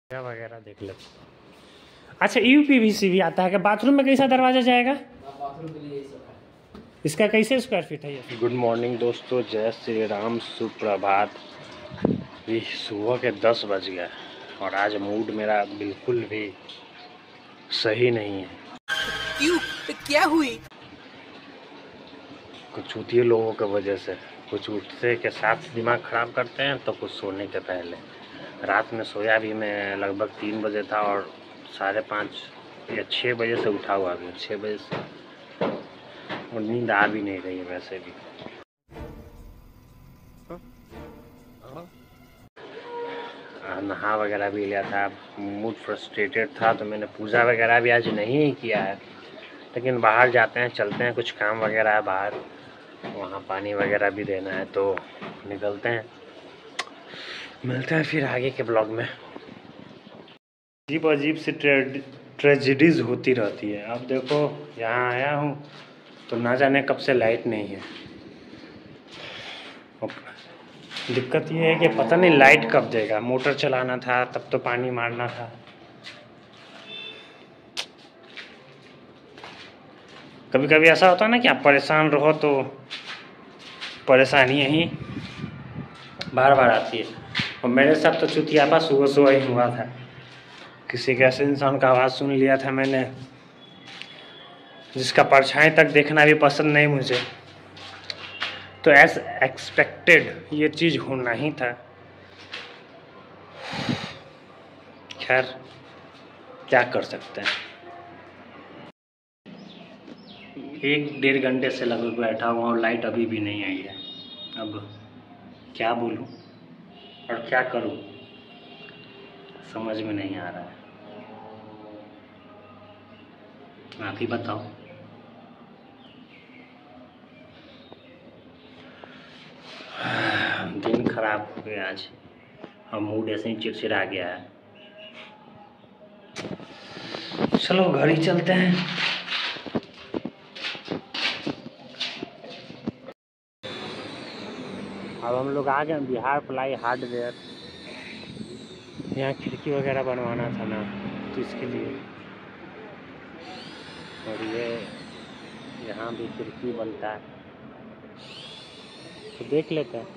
वगैरह देख लेते। अच्छा यूपीवीसी भी आता है क्या? बाथरूम में कैसा दरवाजा जाएगा? बाथरूम के लिए यही सब है। इसका कैसे स्क्वायर फीट है ये? गुड मॉर्निंग दोस्तों, जय श्री राम, सुप्रभात। ये सुबह के 10 बज गए और आज मूड मेरा बिल्कुल भी सही नहीं है। क्यों? क्या हुई? कुछ चूतिए लोगों की वजह से। कुछ उठते के साथ दिमाग ख़राब करते हैं तो कुछ सोने के पहले। रात में सोया भी मैं लगभग 3 बजे था और 5:30 या 6 बजे से उठा हुआ भी 6 बजे से, और नींद आ भी नहीं रही है वैसे भी। नहा वगैरह भी लिया था, मूड फ्रस्ट्रेटेड था तो मैंने पूजा वगैरह भी आज नहीं किया है। लेकिन बाहर जाते हैं, चलते हैं, कुछ काम वगैरह है बाहर, वहाँ पानी वगैरह भी देना है तो निकलते हैं। मिलते हैं फिर आगे के ब्लॉग में। अजीब अजीब सी ट्रेजेडीज़ होती रहती है। अब देखो यहाँ आया हूँ तो ना जाने कब से लाइट नहीं है। दिक्कत ये है कि पता नहीं लाइट कब देगा। मोटर चलाना था तब तो पानी मारना था। कभी कभी ऐसा होता है ना कि आप परेशान रहो तो परेशानी ही बार बार आती है। और मेरे साथ तो चुतियापा सुबह सुबह ही हुआ था। किसी के ऐसे इंसान का आवाज़ सुन लिया था मैंने जिसका परछाई तक देखना भी पसंद नहीं मुझे। तो एज एक्सपेक्टेड ये चीज़ होना ही था। खैर क्या कर सकते हैं। 1-1.5 घंटे से लगभग बैठा हुआ और लाइट अभी भी नहीं आई है। अब क्या बोलूं और क्या करूं समझ में नहीं आ रहा है। आप ही बताओ। दिन खराब हो गया आज और मूड ऐसे ही चिड़चिड़ा गया है। चलो घर ही चलते हैं। अब हम लोग आ गए बिहार प्लाई हार्डवेयर। यहाँ खिड़की वगैरह बनवाना था ना तो इसके लिए। और ये यहाँ भी खिड़की बनता है तो देख लेते हैं।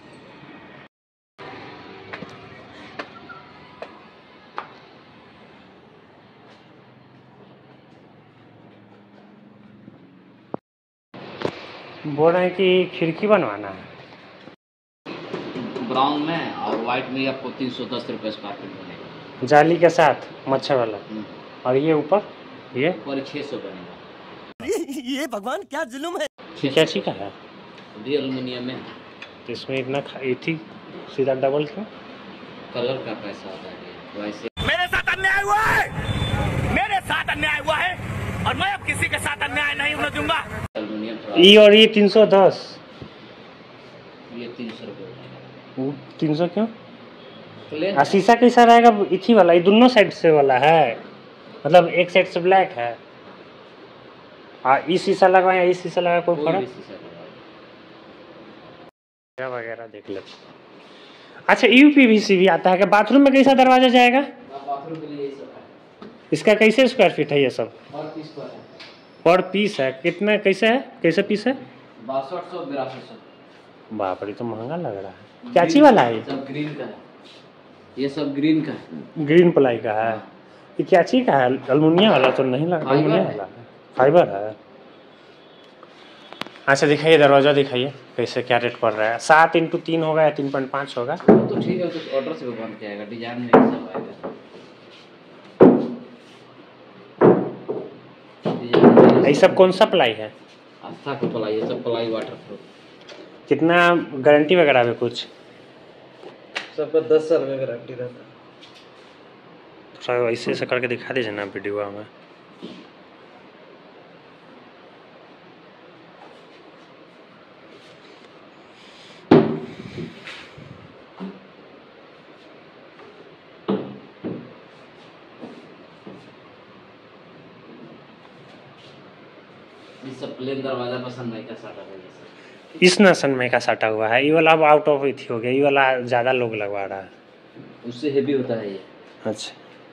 बोल रहे हैं कि खिड़की बनवाना है ब्राउन में और व्हाइट में आपको 310 रुपये स्क्वायर फीट बनेगा, जाली के साथ मच्छर वाला। और ये ऊपर ये ऊपर 600 बनेगा। ये भगवान क्या जुल्म है। क्या चीज का है? भी एल्युमिनियम में। तो इसमें इतना थी सीधा डबल क्यों? कलर का पैसा आता है वैसे। मेरे साथ अन्याय हुआ है, मेरे साथ अन्याय हुआ है और मैं अब किसी के साथ अन्याय नहीं होने दूंगा। एल्युमिनियम ये और ये 310, ये 300 रुपये। 300 क्यों? शीशा कैसा रहेगा? इथी वाला, ये दोनों साइड से वाला है, मतलब एक साइड से ब्लैक है। इस शीशा लगा या इस शीशा लगा कोई फर्क? क्या वगैरह देख लेते। अच्छा यूपीवीसी भी आता है क्या? बाथरूम में कैसा दरवाजा जाएगा? बाथरूम के लिए यही सब है। इसका कैसे स्क्वायर फीट है ये सब? पर पीस पीस है कितना? कैसे है, कैसे पीस है? 6200 8200। बाप रे, तो महंगा लग रहा है। क्या चीज वाला है? सब ग्रीन का है, ये सब ग्रीन का है। ग्रीन प्लाई का है। ये क्या चीज का है? अल्मुनियम वाला तो नहीं लगा? अल्मुनियम वाला है, फाइबर है। अच्छा दिखाइए, दरवाजा दिखाइए कैसे क्या रेट पड़ रहा है। 7x3 होगा या 3.5 होगा? तो ठीक है, कुछ ऑर्डर से बन के आएगा, डिजाइन में सब आएगा। ये सब कौन सा प्लाई है? आस्था का प्लाई है, सब प्लाई वाटरप्रूफ। कितना गारंटी वगैरह में कुछ? सबका 10 साल का गारंटी रहता है। थोड़ा ऐसे से करके दिखा दीजिए ना वीडियो में। ये सब प्लेन दरवाजा पसंद नहीं का साटा है। इस नसन में का साटा हुआ है। ये वाला अब आउट ऑफ इथी हो गया, ये वाला ज़्यादा लोग लगवा रहा है। उससे हेवी होता है ये। अच्छा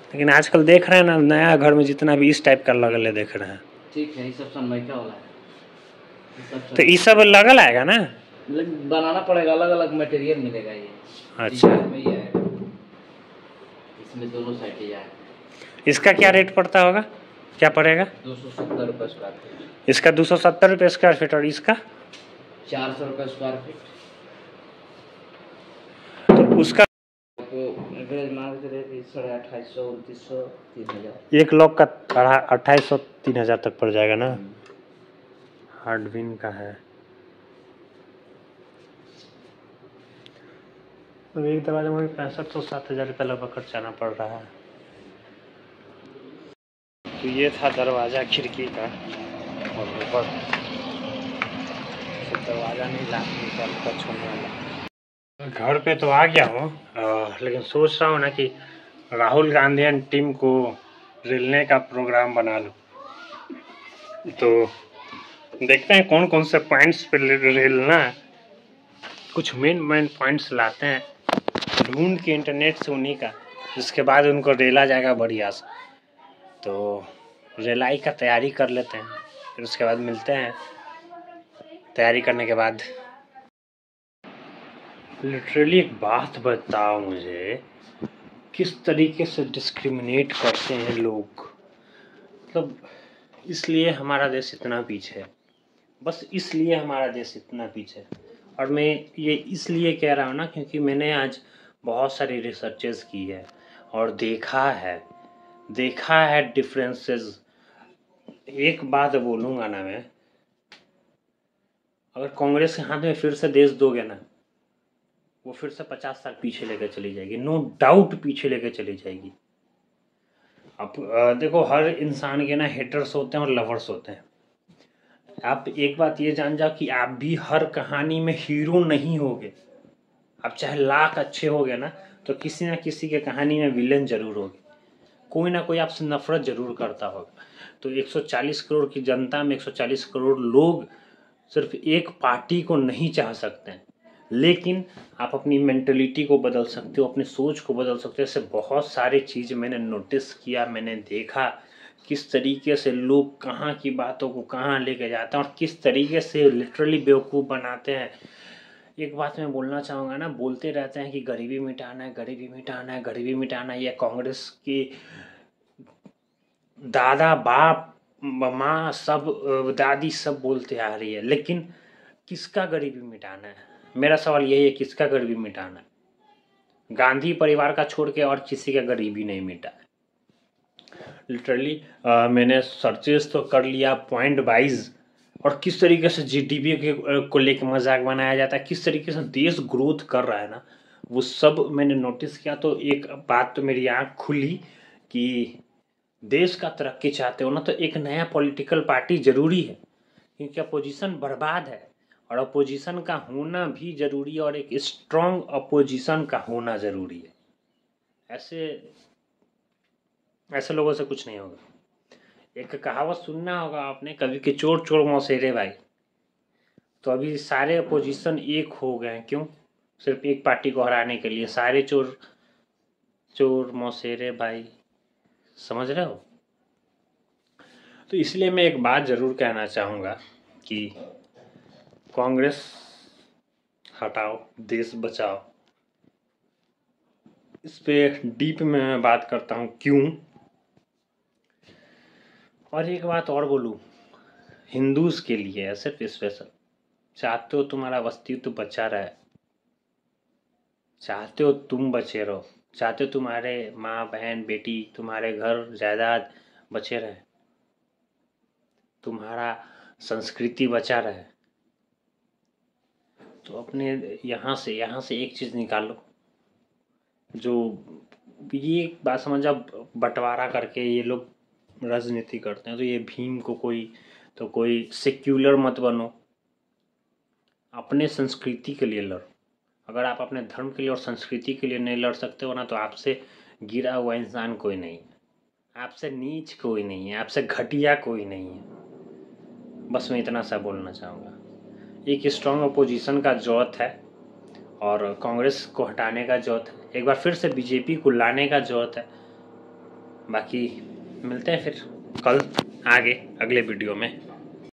लेकिन आजकल देख रहे हैं ना, नया घर में जितना भी इस टाइप का लगल देख रहे हैं। ठीक है, ये सब सनमाइका वाला है, तो ये सब लगल आएगा ना, बनाना पड़ेगा, अलग अलग मटेरियल मिलेगा ये। अच्छा, में ही आएगा, इसमें दोनों साइड ही आएगा। इसका क्या रेट पड़ता होगा, क्या पड़ेगा? 270 रुपये स्क्वायर फीट। इसका 270 रुपये स्क्वायर फीट, और इसका 400 रुपये स्क्वायर फीट। तो उसका एवरेज मान के चलिए 2800, 2900, 3000। 1 लोग का 2800 3000 तक पड़ जाएगा ना। हार्डविन का है। तो एक दरवाजे में 6500 7000 रुपये लगभग खर्चाना पड़ रहा है। तो ये था दरवाज़ा खिड़की का, और ऊपर दरवाज़ा नहीं लाकर छोड़ने वाला। घर पे तो आ गया हूँ, लेकिन सोच रहा हूँ ना कि राहुल गांधी टीम को रेलने का प्रोग्राम बना लूँ। तो देखते हैं कौन कौन से पॉइंट्स पे रेलना है, कुछ मेन पॉइंट्स लाते हैं ढूंढ के इंटरनेट से उन्हीं का, जिसके बाद उनको रेला जाएगा बढ़िया से। तो रेलाई का तैयारी कर लेते हैं, फिर उसके बाद मिलते हैं। तैयारी करने के बाद लिटरली एक बात बताओ मुझे, किस तरीके से डिस्क्रिमिनेट करते हैं लोग। मतलब इसलिए हमारा देश इतना पीछे है, बस इसलिए हमारा देश इतना पीछे है। और मैं ये इसलिए कह रहा हूँ ना, क्योंकि मैंने आज बहुत सारी रिसर्चेस की है और देखा है डिफरेंसेस। एक बात बोलूँगा ना मैं, अगर कांग्रेस के हाथ में फिर से देश दोगे ना, वो फिर से 50 साल पीछे लेकर चली जाएगी, नो डाउट पीछे लेकर चली जाएगी। अब देखो, हर इंसान के ना हेटर्स होते हैं और लवर्स होते हैं। आप एक बात ये जान जाओ कि आप भी हर कहानी में हीरो नहीं होगे। आप चाहे लाख अच्छे होगे ना, तो किसी ना किसी के कहानी में विलेन जरूर होगे। कोई ना कोई आपसे नफरत जरूर करता होगा। तो 140 करोड़ की जनता में 140 करोड़ लोग सिर्फ एक पार्टी को नहीं चाह सकते हैं, लेकिन आप अपनी मेंटलिटी को बदल सकते हो, अपनी सोच को बदल सकते हो। ऐसे बहुत सारी चीज़ मैंने नोटिस किया, मैंने देखा किस तरीके से लोग कहाँ की बातों को कहाँ लेके जाते हैं और किस तरीके से लिटरली बेवकूफ़ बनाते हैं। एक बात मैं बोलना चाहूँगा ना, बोलते रहते हैं कि गरीबी मिटाना है, गरीबी मिटाना है, गरीबी मिटाना है। ये कांग्रेस की दादा बाप माँ सब दादी सब बोलते आ रही है, लेकिन किसका गरीबी मिटाना है? मेरा सवाल यही है, किसका गरीबी मिटाना है? गांधी परिवार का छोड़ के और किसी का गरीबी नहीं मिटा है। लिटरली मैंने सर्चेस तो कर लिया पॉइंट वाइज, और किस तरीके से जीडीपी को लेकर मजाक बनाया जाता है, किस तरीके से देश ग्रोथ कर रहा है ना, वो सब मैंने नोटिस किया। तो एक बात तो मेरी आँख खुली कि देश का तरक्की चाहते हो ना, तो एक नया पॉलिटिकल पार्टी जरूरी है, क्योंकि अपोजिशन बर्बाद है और अपोजिशन का होना भी जरूरी है, और एक स्ट्रॉन्ग अपोजिशन का होना जरूरी है। ऐसे लोगों से कुछ नहीं होगा। एक कहावत सुनना होगा आपने कभी कि चोर चोर मौसेरे भाई। तो अभी सारे अपोजिशन एक हो गए हैं, क्यों? सिर्फ एक पार्टी को हराने के लिए सारे चोर चोर मौसेरे भाई, समझ रहे हो? तो इसलिए मैं एक बात जरूर कहना चाहूँगा कि कांग्रेस हटाओ, देश बचाओ। इस पे डीप में मैं बात करता हूँ क्यों। और एक बात और बोलूँ, हिंदूज के लिए है सिर्फ स्पेशल। चाहते हो तुम्हारा अस्तित्व बचा रहे, चाहते हो तुम बचे रहो, चाहते हो तुम्हारे माँ बहन बेटी तुम्हारे घर जायदाद बचे रहे, तुम्हारा संस्कृति बचा रहे, तो अपने यहाँ से एक चीज़ निकालो। जो ये बात समझ जाओ, बंटवारा करके ये लोग राजनीति करते हैं। तो ये भीम को कोई सेक्युलर मत बनो, अपने संस्कृति के लिए लड़ो। अगर आप अपने धर्म के लिए और संस्कृति के लिए नहीं लड़ सकते हो ना, तो आपसे गिरा हुआ इंसान कोई नहीं है, आपसे नीच कोई नहीं है, आपसे घटिया कोई नहीं है। बस मैं इतना सा बोलना चाहूँगा। एक स्ट्रॉन्ग अपोजिशन का जरूरत है, और कांग्रेस को हटाने का जरूरत है। एक बार फिर से बीजेपी को लाने का जरूरत है। बाकी मिलते हैं फिर कल आगे अगले वीडियो में।